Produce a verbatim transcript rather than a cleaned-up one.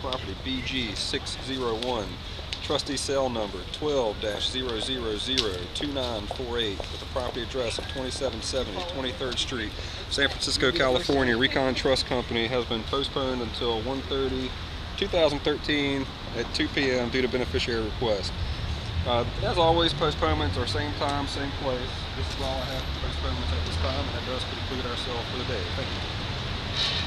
property B G six zero one, trustee cell number twelve dash zero zero zero two nine four eight, with a property address of twenty-seven seventy twenty-third Street, San Francisco, California. Recon Trust Company has been postponed until one thirty two thousand thirteen at two P M due to beneficiary request. Uh, as always, postponements are same time, same place. This is all I have for postponements at this time, and that does conclude our sale for the day. Thank you.